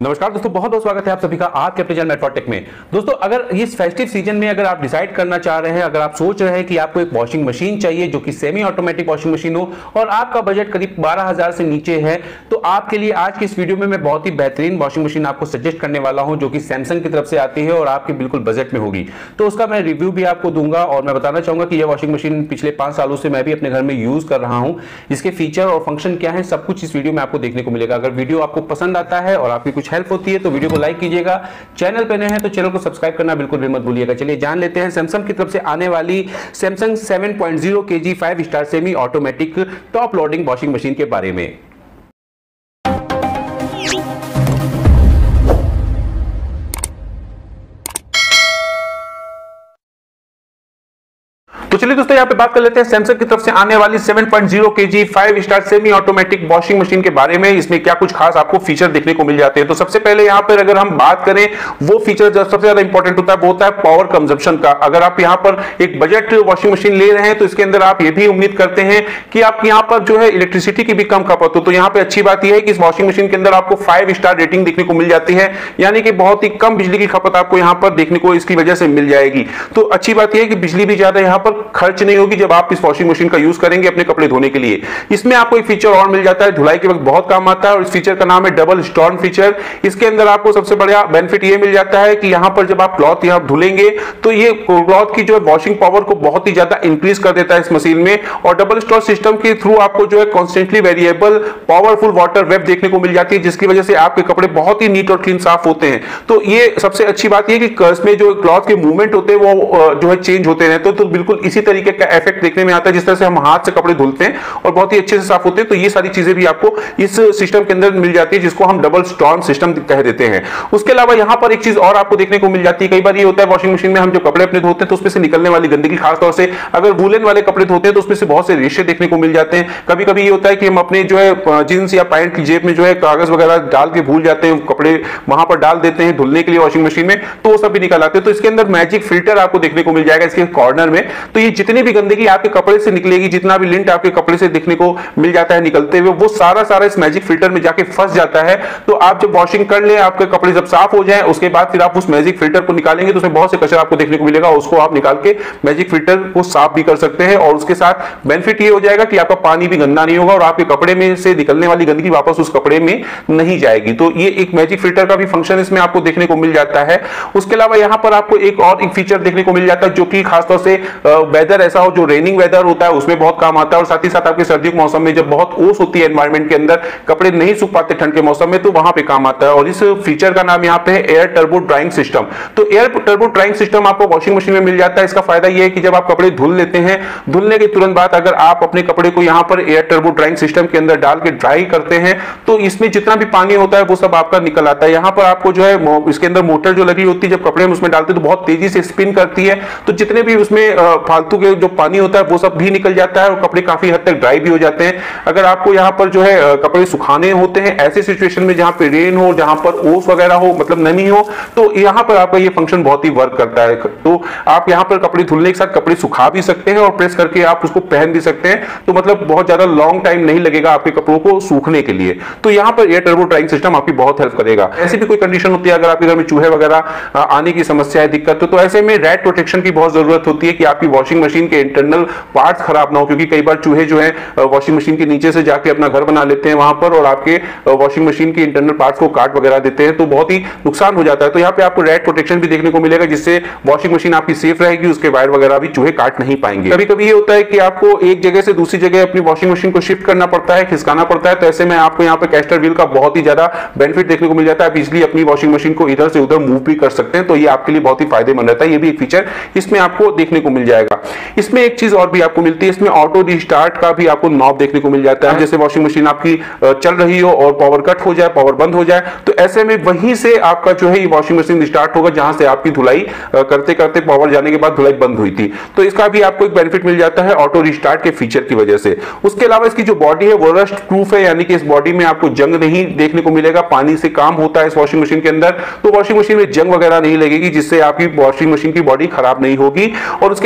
नमस्कार दोस्तों, बहुत बहुत स्वागत है आप सभी का आपके अपने चैनल मेट्रो टेक में। दोस्तों, अगर इस फेस्टिव सीजन में अगर आप डिसाइड करना चाह रहे हैं, अगर आप सोच रहे हैं कि आपको एक वॉशिंग मशीन चाहिए जो कि सेमी ऑटोमेटिक वॉशिंग मशीन हो और आपका बजट करीब 12,000 से नीचे है, तो आपके लिए आज की इस वीडियो में मैं बहुत ही बेहतरीन वॉशिंग मशीन आपको सजेस्ट करने वाला हूं जो कि सैमसंग की तरफ से आती है और आपके बिल्कुल बजट में होगी। तो उसका मैं रिव्यू भी आपको दूंगा और मैं बताना चाहूंगा कि यह वॉशिंग मशीन पिछले 5 सालों से मैं भी अपने घर में यूज कर रहा हूं। इसके फीचर और फंक्शन क्या है, सब कुछ इस वीडियो में आपको देखने को मिलेगा। अगर वीडियो आपको पसंद आता है और आपकी कुछ हेल्प होती है तो वीडियो को लाइक कीजिएगा। चैनल पे नए हैं तो चैनल को सब्सक्राइब करना बिल्कुल भी मत भूलिएगा। चलिए जान लेते हैं सैमसंग की तरफ से आने वाली Samsung 7.0 kg 5 star semi automatic top loading washing machine के बारे में। तो चलिए दोस्तों, यहाँ पे बात कर लेते हैं सैमसंग की तरफ से आने वाली 7.0 kg 5 star semi automatic washing machine के बारे में। इसमें क्या कुछ खास आपको फीचर देखने को मिल जाते हैं। तो सबसे पहले यहाँ पर अगर हम बात करें, वो फीचर जो सबसे ज्यादा इंपॉर्टेंट होता है वो होता है पावर कंजप्शन का। अगर आप यहाँ पर एक बजट वॉशिंग मशीन ले रहे हैं तो इसके अंदर आप ये भी उम्मीद करते हैं कि आप यहाँ पर जो है इलेक्ट्रिसिटी की भी कम खपत हो। तो यहाँ पे अच्छी बात यह है कि इस वॉशिंग मशीन के अंदर आपको 5 स्टार रेटिंग देखने को मिल जाती है, यानी कि बहुत ही कम बिजली की खपत आपको यहाँ पर देखने को इसकी वजह से मिल जाएगी। तो अच्छी बात यह है कि बिजली भी ज्यादा यहाँ पर खर्च नहीं होगी जब आप इस वॉशिंग मशीन का यूज करेंगे अपने कपड़े धोने के लिए। इसमें आपको एक फीचर और मिल जाता है, धुलाई के वक्त बहुत काम आता है और इस फीचर का नाम है डबल स्टॉर्म फीचर। इसके अंदर आपको सबसे बड़ा बेनिफिट ये मिल जाता है कि यहां पर जब आप क्लॉथ यहां धुलेंगे तो ये क्लॉथ की जो है वॉशिंग पावर को बहुत ही ज्यादा इंक्रीज कर देता है इस मशीन में। और डबल स्टॉर्म सिस्टम के थ्रू आपको जो है constantly variable powerful water wave देखने को मिल जाती है, जिसकी वजह से आपके कपड़े बहुत ही नीट और क्लीन साफ होते हैं। तो ये सबसे अच्छी बात यह कि इसमें जो क्लॉथ के मूवमेंट होते हैं वो जो है चेंज होते रहते हैं। तो बिल्कुल इसी तरीके का इफेक्ट देखने में आता है जिस तरह से हम हाथ से कपड़े धुलते हैं और बहुत ही अच्छे से साफ होते हैं। तो ये सारी चीजें भी आपको इस सिस्टम के अंदर मिल जाती है, जिसको हम डबल स्टॉर्म सिस्टम कह देते हैं। उसके अलावा यहां पर एक चीज और आपको देखने को मिल जाती है। कई बार ये होता है वॉशिंग मशीन में हम जो कपड़े अपने धोते हैं तो उसमें से निकलने वाली गंदगी, खासतौर से अगर वूलन वाले कपड़े धोते हैं तो उसमें से बहुत से रेशे देखने को मिल जाते हैं। कभी कभी ये होता है कि हम अपने जो है जींस या पैंट की जेब में जो है कागज वगैरह डाल के भूल जाते हैं, कपड़े वहां पर डाल देते हैं धुलने के लिए वॉशिंग मशीन में, तो वो सब भी निकल आते हैं। तो इसके अंदर मैजिक फिल्टर आपको देखने को मिल जाएगा इसके कॉर्नर में। तो ये जितनी भी गंदगी आपके कपड़े से निकलेगी, जितना भी लिंट आपके कपड़े से देखने को मिल जाता है निकलते हुए, वो सारा इस मैजिक फिल्टर में जाके फंस जाता है। तो आप जब वॉशिंग कर ले, आपके कपड़े जब साफ हो जाए, उसके बाद फिर आप उस मैजिक फिल्टर को निकालेंगे तो उसमें बहुत से कचरा आपको देखने को मिलेगा। उसको आप निकाल के मैजिक फिल्टर को साफ भी कर सकते हैं और उसके साथ बेनिफिट ये हो जाएगा कि आपका पानी भी गंदा नहीं होगा और आपके कपड़े में से निकलने वाली गंदगी वापस उस कपड़े में नहीं जाएगी। तो ये एक मैजिक फिल्टर का भी फंक्शन इसमें आपको देखने को मिल जाता है। उसके अलावा यहां पर आपको एक और फीचर देखने को मिल जाता है जो कि खासतौर से वेदर ऐसा हो, जो रेनिंग वेदर होता है उसमें बहुत काम आता है। और साथ ही साथ आपके सर्दियों के मौसम में जब बहुत ओस होती है एनवायरनमेंट के अंदर, कपड़े नहीं सूख पाते ठंड के मौसम में, तो वहां पे काम आता है। और इस फीचर का नाम यहां पे है एयर टर्बो ड्राइंग सिस्टम। तो एयर टर्बो ड्राइंग सिस्टम आपको वॉशिंग मशीन में मिल जाता है। इसका फायदा यह है कि जब आप कपड़े धुल लेते हैं, धुलने के तुरंत बाद अगर आप अपने कपड़े को यहां पर एयर टर्बो ड्राइंग सिस्टम के अंदर डाल के ड्राई करते हैं तो इसमें जितना भी पानी होता है वो सब आपका निकल आता है। यहां पर आपको जो है इसके अंदर मोटर जो लगी होती है, जब कपड़े हम उसमें डालते हैं तो बहुत तेजी से स्पिन करती है, तो जितने भी उसमें फालतू के जो पानी होता है वो सब भी निकल जाता है और कपड़े काफी हद तक ड्राई भी हो जाते हैं। अगर आपको यहाँ पर जो है कपड़े सुखाने होते हैं ऐसे सिचुएशन में जहां पे रेन हो, जहां पर ओस वगैरह हो, मतलब नमी हो, तो यहां पर आपका ये फंक्शन बहुत ही वर्क करता है। तो आप यहां पर कपड़े धुलने के साथ कपड़े सुखा भी सकते हैं और प्रेस करके आप उसको पहन भी सकते हैं। तो मतलब बहुत ज्यादा लॉन्ग टाइम नहीं लगेगा आपके कपड़ों को सूखने के लिए। तो यहां पर एयर टर्बो ड्राइंग सिस्टम आपकी बहुत हेल्प करेगा। ऐसी भी कोई कंडीशन होती है, अगर आपके घर में चूहे वगैरह आने की समस्या है, दिक्कत तो ऐसे में रैट प्रोटेक्शन की बहुत जरूरत होती है कि आपकी वॉशिंग मशीन के इंटरनल पार्ट्स खराब ना हो, क्योंकि कई बार चूहे जो है वॉशिंग मशीन के नीचे से जाके अपना घर बना लेते हैं वहां पर और आपके वॉशिंग मशीन के इंटरनल पार्ट्स को काट वगैरह देते हैं, तो बहुत ही नुकसान हो जाता है। तो यहाँ पे आपको रैट प्रोटेक्शन भी देखने को मिलेगा, जिससे वॉशिंग मशीन आपकी सेफ रहेगी, उसके वायर वगैरह भी चूहे काट नहीं पाएंगे। कभी कभी ये होता है कि आपको एक जगह से दूसरी जगह अपनी वॉशिंग मशीन को शिफ्ट करना पड़ता है, खिसकाना पड़ता है, तो ऐसे में आपको यहाँ पे कैस्टर व्हील का बहुत ही ज्यादा बेनिफिट देखने को मिल जाता है। आप इजीली अपनी वॉशिंग मशीन को इधर से उधर मूव भी कर सकते हैं, तो ये आपके लिए बहुत ही फायदेमंद रहता है। ये भी एक फीचर इसमें आपको देखने को मिल जाएगा। इसमें एक चीज और भी आपको मिलती है, इसमें ऑटो रिस्टार्ट का भी आपको नॉब देखने को मिल जाता है। जैसे वॉशिंग मशीन आपकी चल रही हो और पावर कट हो जाए, पावर बंद हो जाए, तो ऐसे में वहीं से आपका जो है ये वॉशिंग मशीन स्टार्ट होगा जहां से आपकी धुलाई करते करते पावर जाने के बाद धुलाई बंद हुई थी। तो इसका भी आपको एक बेनिफिट मिल जाता है ऑटो रिस्टार्ट के फीचर की वजह से। उसके अलावा इसकी जो बॉडी है वो रस्ट प्रूफ है, यानी कि इस बॉडी में आपको जंग नहीं देखने को मिलेगा। पानी से काम होता है इस वॉशिंग मशीन के अंदर, तो वॉशिंग मशीन में जंग वगैरह नहीं लगेगी, जिससे आपकी वॉशिंग मशीन की बॉडी खराब नहीं होगी। और उसके बाद यहाँ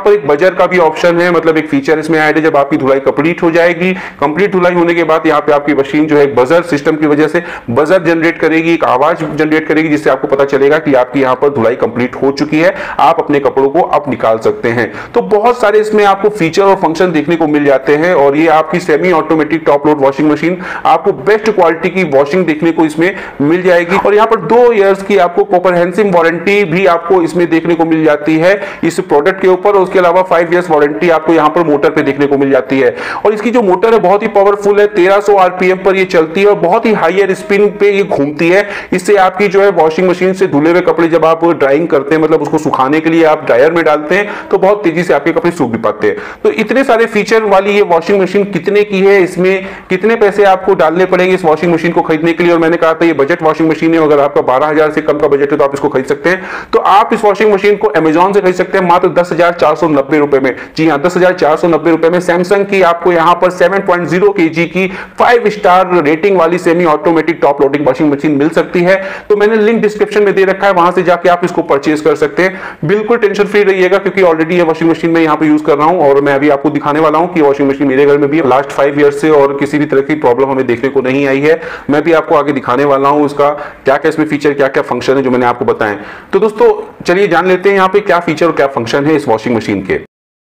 पर एक बजर का भी ऑप्शन है, मतलब एक फीचर इसमें ऐड है। जब आपकी धुलाई कंप्लीट हो जाएगी, कंप्लीट धुलाई होने के बाद यहाँ पे आपकी मशीन जो है बजर सिस्टम की वजह से बजर जनरेट करेगी, एक आवाज जनरेट करेगी, जिससे आपको पता चलेगा कि आपकी यहाँ पर धुलाई कंप्लीट हो चुकी है, आप अपने कपड़ों को अब निकाल सकते हैं। तो बहुत सारे इसमें आपको फीचर और फंक्शन देखने को मिल जाते हैं। और ये आपकी semi automatic top load washing machine, आपको बेस्ट क्वालिटी की वॉशिंग देखने को इसमें मिल जाएगी। और यहाँ पर 2 इयर्स की आपको कॉम्प्रिहेंसिव वारंटी भी आपको इसमें देखने को मिल जाती है इस प्रोडक्ट के ऊपर। उसके अलावा 5 इयर्स वारंटी आपको यहाँ पर मोटर पे देखने को मिल जाती है। और इसकी जो मोटर है बहुत ही पावरफुल है, 1300 आरपीएम पर ये चलती है और बहुत ही हायर स्पिन पे ये घूमती है। इससे आपकी जो है वॉशिंग मशीन से धुले हुए कपड़े जब आप ड्राइंग करते हैं, मतलब उसको सुखाने के लिए आप ड्रायर में डालते हैं, तो बहुत तेजी से आपके कपड़े सूख भी पाते हैं। तो इतने सारे फीचर वाली ये वॉशिंग मशीन कितने की है, इसमें कितने पैसे आपको डालने पड़ेंगे इस वॉशिंग मशीन को खरीदने के लिए। और मैंने कहा था ये बजट वॉशिंग मशीन है, अगर आपका 12,000 से कम का बजट है तो आप इसको खरीद सकते हैं। तो आप इस वॉशिंग मशीन को अमेजॉन से खरीद सकते हैं मात्र 10,490 रुपए में। जी हाँ, 10,490 रुपए में सैमसंग की आपको यहां पर 7.0 kg की 5 स्टार रेटिंग वाली semi automatic top loading washing machine मिल सकती है। तो मैंने लिंक डिस्क्रिप्शन में दे रखा है, वहां से जाके आप इसको परचेज कर सकते हैं। बिल्कुल टेंशन फ्री रहिएगा, क्योंकि ऑलरेडी ये वॉशिंग मशीन मैं यहां पे यूज कर रहा हूं और मैं अभी आपको दिखाने वाला हूं कि वॉशिंग मशीन मेरे घर में भी लास्ट 5 ईयर्स से और किसी भी तरह की प्रॉब्लम हमें देखने को नहीं आई है। मैं भी आपको आगे दिखाने वाला हूं इसका क्या क्या इसमें फीचर, क्या क्या फंक्शन है जो मैंने आपको बताएं। तो दोस्तों चलिए जान लेते हैं यहाँ पे क्या फीचर और क्या फंक्शन है इस वॉशिंग मशीन के।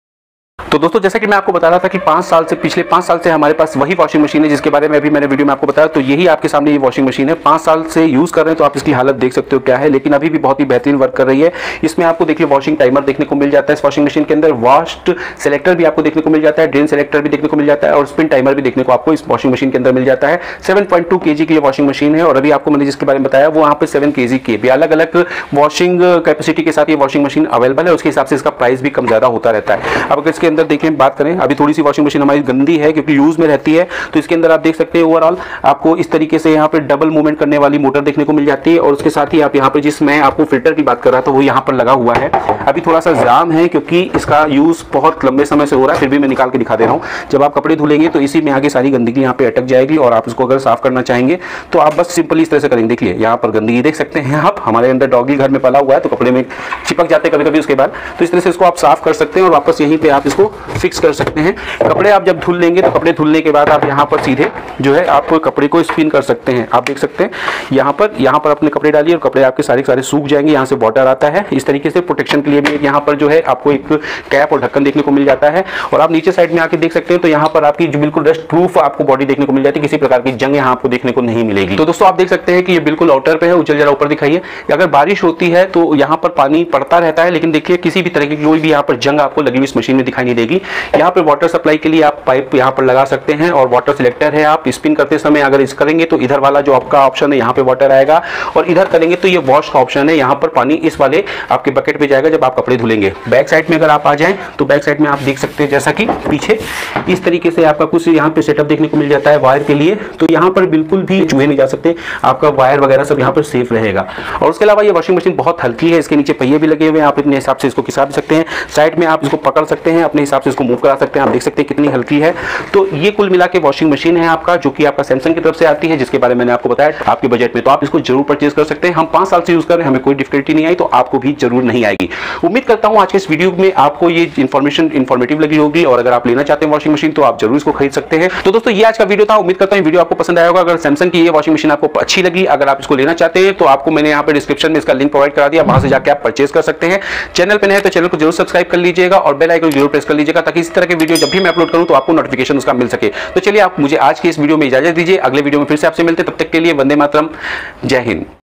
तो दोस्तों जैसा कि मैं आपको बता रहा था कि पिछले 5 साल से हमारे पास वही वॉशिंग मशीन है जिसके बारे में अभी मैंने वीडियो में आपको बताया। तो यही आपके सामने ये वॉशिंग मशीन है, 5 साल से यूज कर रहे हैं, तो आप इसकी हालत देख सकते हो क्या है, लेकिन अभी भी बहुत ही बेहतरीन वर्क कर रही है। इसमें आपको देखिए वॉशिंग टाइमर देखने को मिल जाता है इस वॉशिंग मशीन के अंदर, वॉश सेलेक्टर भी आपको देखने को मिल जाता है, ड्रेन सेलेक्टर भी देखने को मिल जाता है और स्पिन टाइमर भी देखने को आपको इस वॉशिंग मशीन के अंदर मिल जाता है। 7.2 kg की वॉशिंग मशीन है और अभी आपको मैंने जिसके बारे में बताया वो वहाँ पे 7 kg की भी अलग अलग वॉशिंग कैपेसिटी के साथ ये वॉशिंग मशीन अवेलेबल है। उसके हिसाब से इसका प्राइस भी कम ज्यादा होता रहता है। अब अगर इसके अंदर देखें बात करें, अभी थोड़ी सी वॉशिंग मशीन हमारी गंदी है क्योंकि यूज में रहती है, तो इसके अंदर आप देख सकते हैं ओवरऑल आपको इस तरीके से यहाँ पे डबल मूवमेंट करने वाली मोटर देखने को मिल जाती है। और उसके साथ ही आप यहाँ पे जिस मैं आपको फिल्टर की बात कर रहा था वो यहाँ पर लगा हुआ है। अभी थोड़ा सा जाम है क्योंकि इसका यूज बहुत लंबे समय से हो रहा है, फिर भी मैं निकाल के दिखा दे रहा हूँ। जब आप कपड़े धुलेंगे तो इसी में आगे सारी गंदगी यहाँ पे अटक जाएगी और आप इसको अगर साफ करना चाहेंगे तो आप बस सिंपली इस तरह से करेंगे। देखिए यहाँ पर गंदगी देख सकते हैं आप, हमारे अंदर डॉगी घर में पला हुआ है तो कपड़े में चिपक जाते हैं कभी कभी उसके बाद, तो इस तरह से इसको आप साफ कर सकते हैं और वापस यहीं पे आप इसको फिक्स कर सकते हैं। कपड़े आप जब धुल लेंगे तो कपड़े धुलने के बाद आप यहाँ पर सीधे जो है आप कपड़े को स्पिन कर सकते हैं। आप देख सकते हैं यहाँ पर अपने कपड़े डालिए और कपड़े आपके सारे सूख जाएंगे। यहाँ से वाटर आता है, इस तरीके से प्रोटेक्शन के लिए भी यहाँ पर जो है आपको एक कैप और ढक्कन देखने को मिल जाता है। और आप नीचे साइड में आके देख सकते हैं तो यहाँ पर आपकी जो बिल्कुल डस्ट प्रूफ आपको बॉडी देखने को मिल जाती है, किसी प्रकार की जंग यहाँ आपको देखने को नहीं मिलेगी। तो दोस्तों आप देख सकते हैं कि ये बिल्कुल आउटर पे है, उछल जरा ऊपर दिखाइए। अगर बारिश होती है तो यहाँ पर पानी पड़ता रहता है, लेकिन देखिए किसी भी तरह की कोई भी यहाँ पर जंग आपको लगी हुई इस मशीन में दिखाई नहीं देगी। यहाँ पर वाटर सप्लाई के लिए आप पाइप यहाँ पर लगा सकते हैं और वाटर सिलेक्टर है। आप स्पिन करते समय अगर इस करेंगे तो इधर वाला जो आपका ऑप्शन है यहाँ पे वाटर आएगा और इधर करेंगे तो ये वॉश का ऑप्शन है, यहाँ पर पानी इस वाले आपके बकेट पे जाएगा जब आप कपड़े धुलेंगे। बैक साइड में अगर आप आ जाएं तो बैक साइड में आप देख सकते हैं जैसा कि पीछे इस तरीके से आपका कुछ यहाँ पे सेटअप देखने को मिल जाता है वायर के लिए। तो यहाँ पर बिल्कुल भी चूहे नहीं जा सकते, आपका वायर वगैरह सब यहाँ पर सेफ रहेगा। और उसके अलावा ये वॉशिंग मशीन बहुत हल्की है, इसके नीचे पहिए भी लगे हुए हैं, आप अपने हिसाब से इसको खिसा भी सकते हैं। साइड में आप इसको पकड़ सकते हैं, अपने हिसाब से इसको मूव करा सकते हैं। आप देख सकते हैं कितनी हल्की है। तो ये कुल मिला के वॉशिंग मशीन है आपका, जो कि आपका सैमसंग की तरफ से आती है, जिसके बारे में मैंने आपको बताया आपके बजट में, तो आप इसको जरूर परचेज कर सकते हैं। हम 5 साल से यूज कर रहे हैं, हमें कोई डिफिकल्टी नहीं आई, तो आपको भी जरूर नहीं आएगी। उम्मीद करता हूं आज के इस वीडियो में आपको ये इन्फॉर्मेशन इन्फॉर्मेटिव लगी होगी और अगर आप लेना चाहते हैं वॉशिंग मशीन तो आप जरूर इसको खरीद सकते हैं। तो दोस्तों ये आज का वीडियो था, उम्मीद करता हूं वीडियो आपको पसंद आया होगा। अगर सैमसंग की ये वॉशिंग मशीन आपको अच्छी लगी, अगर आप इसको लेना चाहते हैं तो आपको मैंने यहाँ पे डिस्क्रिप्शन में इसका लिंक प्रोवाइड करा दिया, वहां से जाकर आप परचेज कर सकते हैं। चैनल पे नए तो चैनल को जरूर सब्सक्राइब कर लीजिएगा और बेल आइकन जरूर प्रेस कर लीजिएगा ताकि इस तरह के वीडियो जब भी मैं अपलोड करूं तो आपको नोटिफिकेशन उसका मिल सके। तो चलिए आप मुझे आज की इस वीडियो में इजाजत दीजिए, अगले वीडियो में फिर से आपसे मिलते, तब तक के लिए वंदे मातरम, जय हिंद।